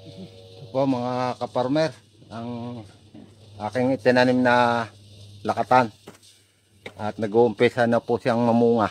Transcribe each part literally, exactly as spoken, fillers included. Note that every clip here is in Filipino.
Po mga kaparmer, ang aking itinanim na lakatan at nag-uumpisa na po siyang mamunga.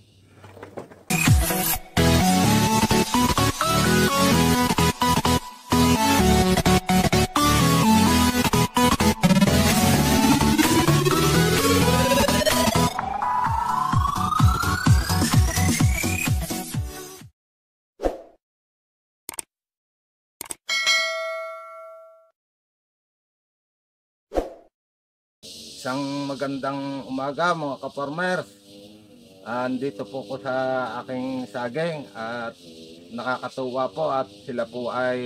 Isang magandang umaga mga kaparmer. Andito po ko sa aking saging at nakakatuwa po at sila po ay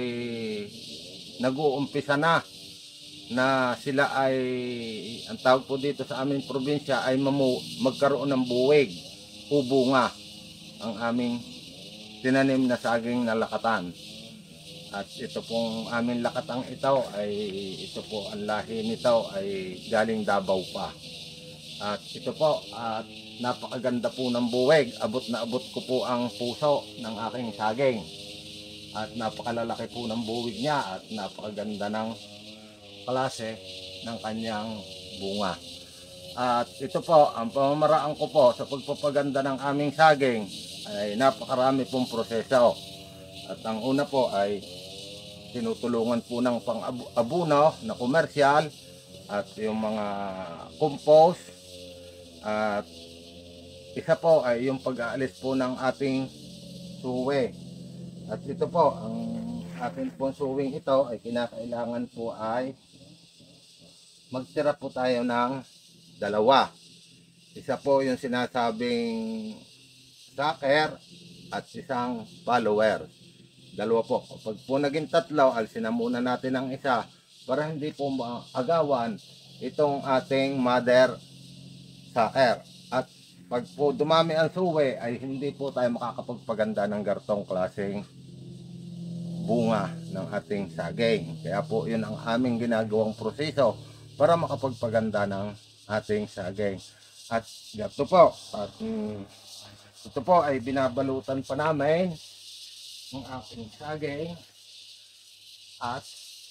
nag-uumpisa na na sila ay, ang tawag po dito sa aming probinsya ay mamu, magkaroon ng buwig o bunga ang aming tinanim na saging na lakatan. At ito pong aming lakatang ito ay ito po ang lahi nito ay galing Davao pa. At ito po at napakaganda po ng buwig. Abot na abot ko po ang puso ng aking saging. At napakalalaki po ng buwig niya at napakaganda ng klase ng kanyang bunga. At ito po ang pamamaraan ko po sa pagpapaganda ng aming saging ay napakarami pong proseso. At ang una po ay tinutulungan po ng pang-abuno na komersyal at yung mga compost at isa po ay yung pag-aalis po ng ating suwi. At ito po, ang ating pong suwing ito ay kinakailangan po ay magtira po tayo ng dalawa. Isa po yung sinasabing sucker at isang follower. Dalawa po. Pag po naging tatlo, alisin na muna natin ang isa para hindi po agawan itong ating mother sucker. At pag po dumami ang suwi ay hindi po tayo makakapagpaganda ng gartong klaseng bunga ng ating saging. Kaya po yun ang aming ginagawang proseso para makapagpaganda ng ating saging. At gato po. At mm, ito po ay binabalutan pa namin ng aking saging at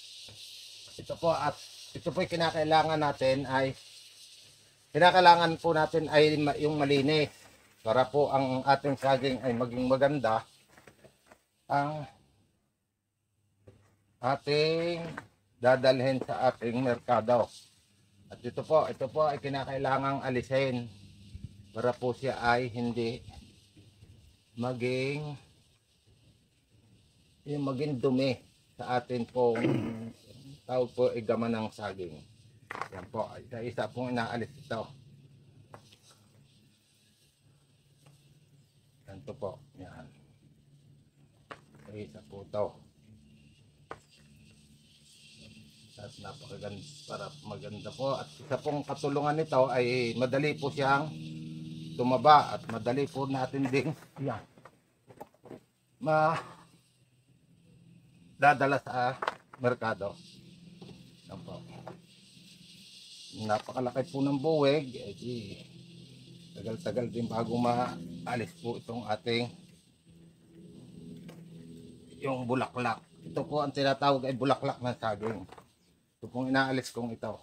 ito po at ito po kinakailangan natin ay kinakailangan po natin ay yung malinis para po ang ating saging ay maging maganda. Ang ating dadalhin sa ating merkado at ito po ito po ay kinakailangang alisin para po siya ay hindi maging yung maging dumi sa atin pong tawag po ay gaman ng saging. Yan po, isa-isa pong inaalis ito. Ganito po, yan. Isa po ito. At napakaganda para maganda po. At isa pong katulungan nito ay madali po siyang tumaba at madali po natin ding yan. Ma dadala sa merkado. Yan po. Napakalaki po ng buwig. Eh, tagal-tagal din bago maalis po itong ating yung bulaklak. Ito po ang tinatawag ay bulaklak ng saging. Ito pong inaalis kong ito.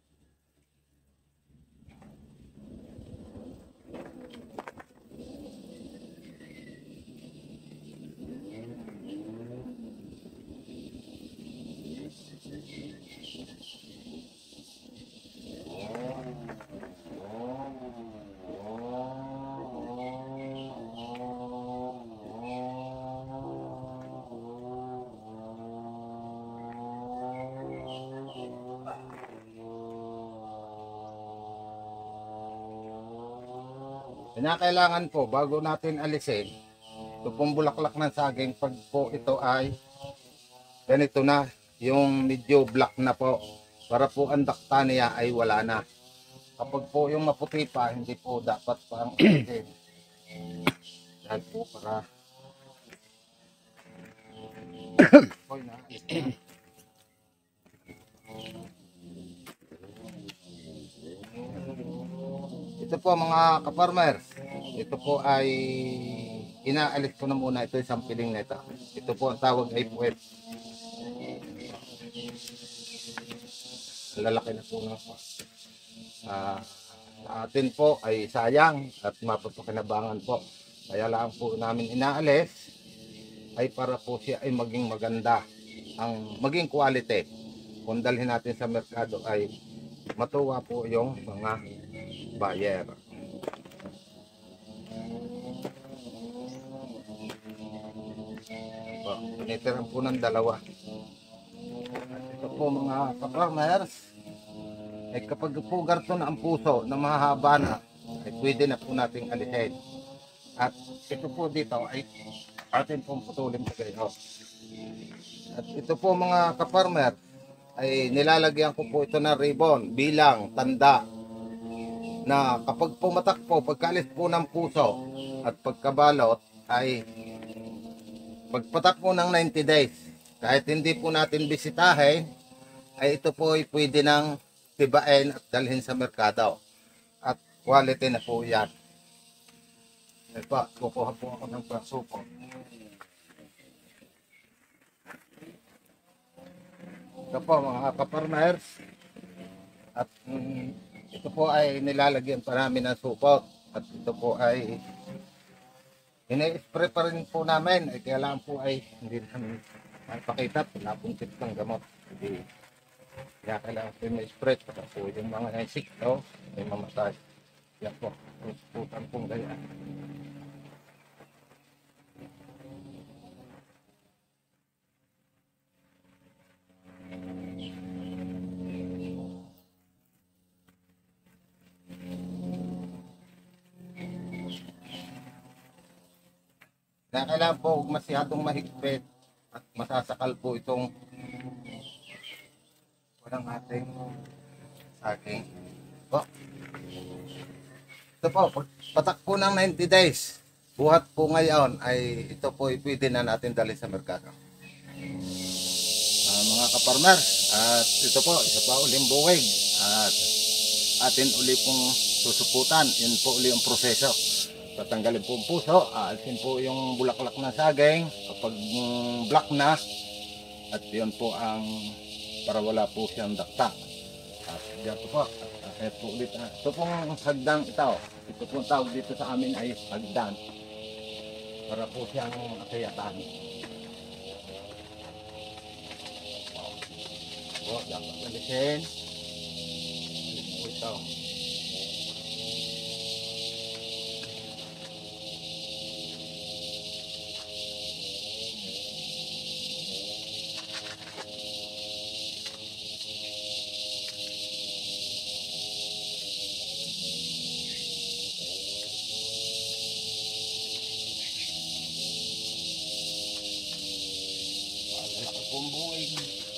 Kinakailangan po bago natin alisin ito pong bulaklak ng saging, pag po ito ay ganito na yung medyo black na po para po ang dakta niya ay wala na. Kapag po yung maputi pa hindi po dapat pang alisin dahil po para po na alisin. Ito po mga kaparmer, ito po ay inaalis ko na muna ito isang piling nito. Ito po ang tawag ay puwet. Lalaki na po ng ah, sa atin po ay sayang at mapapakinabangan po. Kaya lang po namin inaalis ay para po siya ay maging maganda, ang maging quality. Kung dalhin natin sa merkado ay matuwa po yung mga buyer. Po, tinitiran po ng dalawa. At ito po mga ka-farmers, ay kapag po garto na ang puso na mahaba na, ay pwede na po nating alisin. At ito po dito ay atin pong putulin sa gayo. At ito po mga ka-farmer, ay nilalagyan ko po ito ng ribbon bilang tanda na kapag pumatak po, pagkalis po ng puso at pagkabalot ay pagpatak po ng ninety days. Kahit hindi po natin bisitahin, ay ito po ay pwede nang tibain at dalhin sa merkado. At quality na po yan. Ito, kukuha po ako ng pasuko. Ito po mga ka-farmers. At mm, ito po ay nilalagyan pa namin ng supot. At ito po ay ini-spray pa rin po namin. Ay kailangan po ay hindi namin makipakita. Wala pong tip ng gamot. Hindi. Kaya kailangan po ini-spray. Para po yung mga insekto ay mamatay. Yan po. Putan pong ganyan. Kaya kailangan po masyadong mahigpit at masasakal po itong walang ating saging. Po. Ito po, patak po ng ninety days. Buhat po ngayon ay ito po ay pwede na natin dalhin sa merkado. Uh, mga kaparmer, at ito po, isa pa uling buwig. At atin uli pong susuputan. Yun po uli ang proseso. Tatanggalin po ang puso, aalisin po yung bulaklak ng saging kapag um, black na, at yun po ang para wala po siyang dakta. At dito po, at ito po ulit, uh, ito pong hagdang ito, ito pong tawag dito sa amin ay hagdan para po siyang akayatan. So, dapat alisin. Alisin po ito. Pumbuig.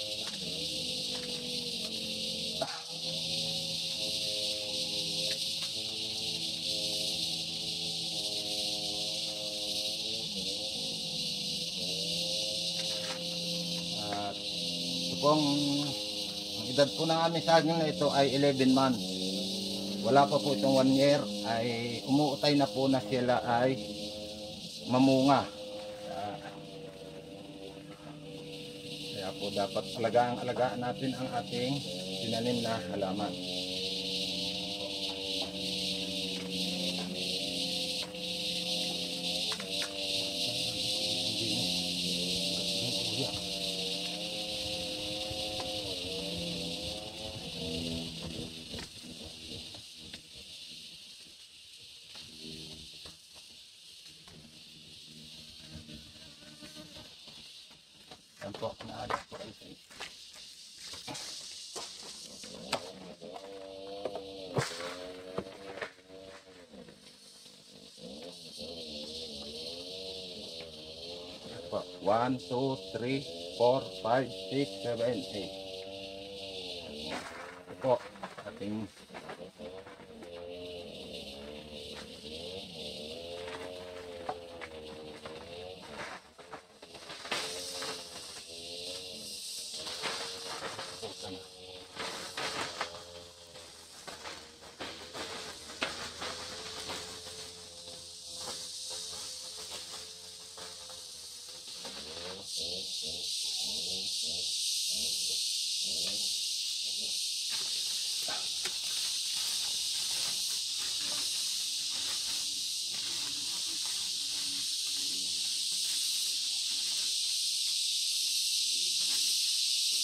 At ito pong ang edad po ng aming saging na ito ay eleven months. Wala pa po itong one year, ay umuutay na po na sila ay mamunga. Kaya po dapat alagaan-alagaan natin ang ating tinanim na halaman. Yan po, naalat po ito. one, two, three, four, five, six, seven, eight. Ito po, ating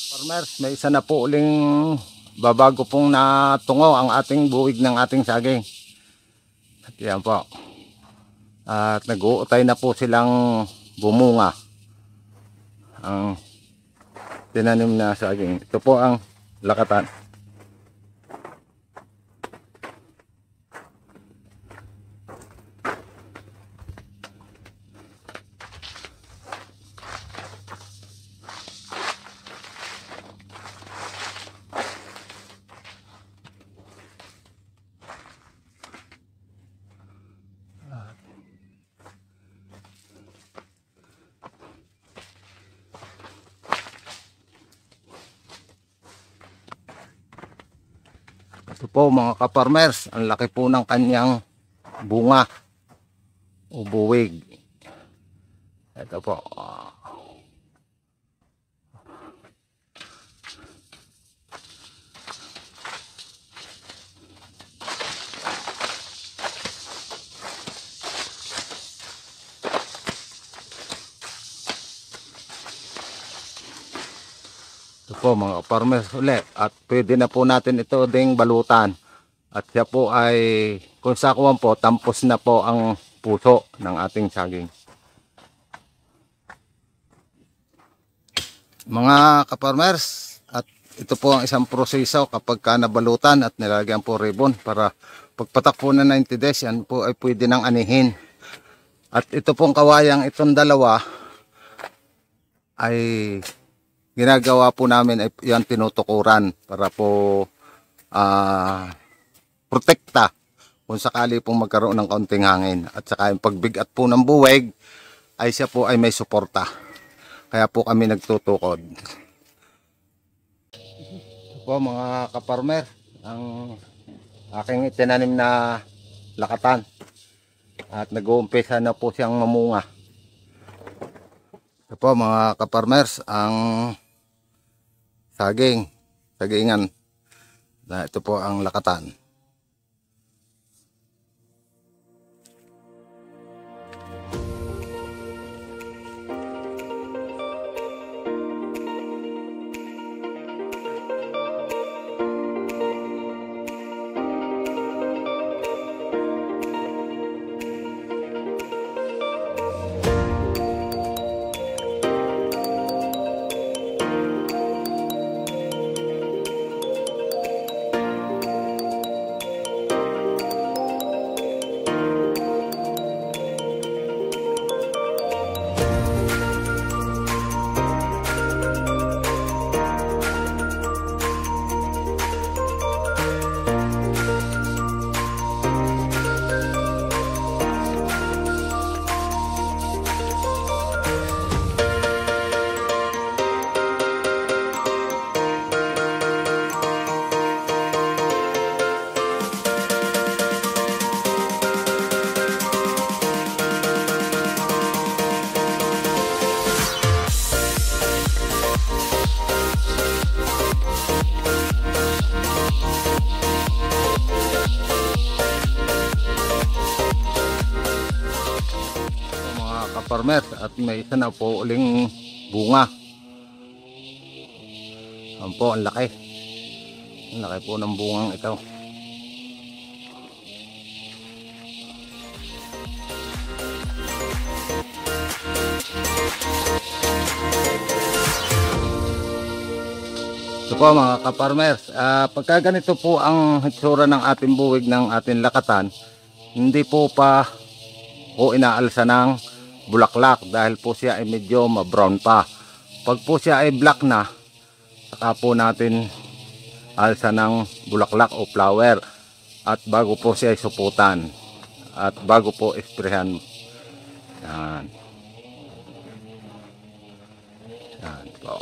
Farmers, may isa na po uling babago pong natungo ang ating buwig ng ating saging. At yan po. At nag-uutay na po silang bumunga ang tinanim na saging. Ito po ang lakatan. Ito po mga kaparmers, ang laki po ng kanyang bunga o buwig. Ito po. Ito po mga farmers ulit, at pwede na po natin ito ding balutan, at siya po ay kung sakuan po, tampos na po ang puso ng ating saging. Mga kaparmers, at ito po ang isang proseso kapag ka nabalutan at nilagyan po ribbon para pagpatak po na ninety days, yan po ay pwede nang anihin. At ito pong kawayang itong dalawa ay ginagawa po namin ay yan tinutukuran para po uh, protekta kung sakali pong magkaroon ng kaunting hangin, at saka yung pagbigat po ng buweg ay siya po ay may suporta, kaya po kami nagtutukod. Ito po mga kaparmer, ang aking itinanim na lakatan, at nag-uumpisa na po siyang mamunga. Ito po mga kaparmers, ang saging, sagingan. Na ito po ang lakatan. Farmers, at may isa na po uling bunga. Ayan po, ang laki. Ang laki po ng bungang ito. Ito po mga kaparmers, uh, pagka ganito po ang hitsura ng ating buwig ng ating lakatan, hindi po pa o inaalsa ng bulaklak dahil po siya ay medyo ma-brown pa. Pag po siya ay black na, saka po natin alsa ng bulaklak o flower, at bago po siya ay suputan, at bago po isprehan. Yan. Yan po.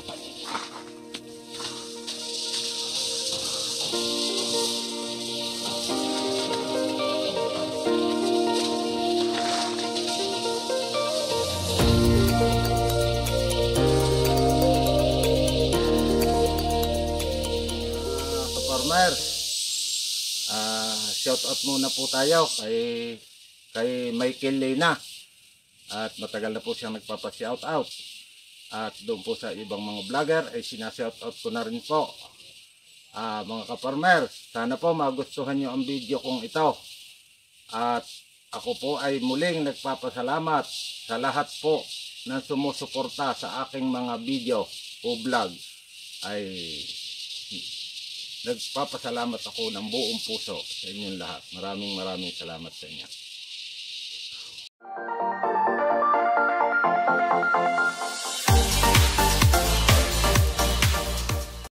Uh, shout out muna po tayo kay kay Michael Lena, at matagal na po siyang nagpapa shout out. At doon po sa ibang mga vlogger ay sinashoutout ko na rin po. Ah, mga ka-farmer, sana po magustuhan nyo ang video kong ito. At ako po ay muling nagpapasalamat sa lahat po na sumusuporta sa aking mga video o vlog. Ay nagpapasalamat ako ng buong puso sa inyong lahat. Maraming maraming salamat sa inyo.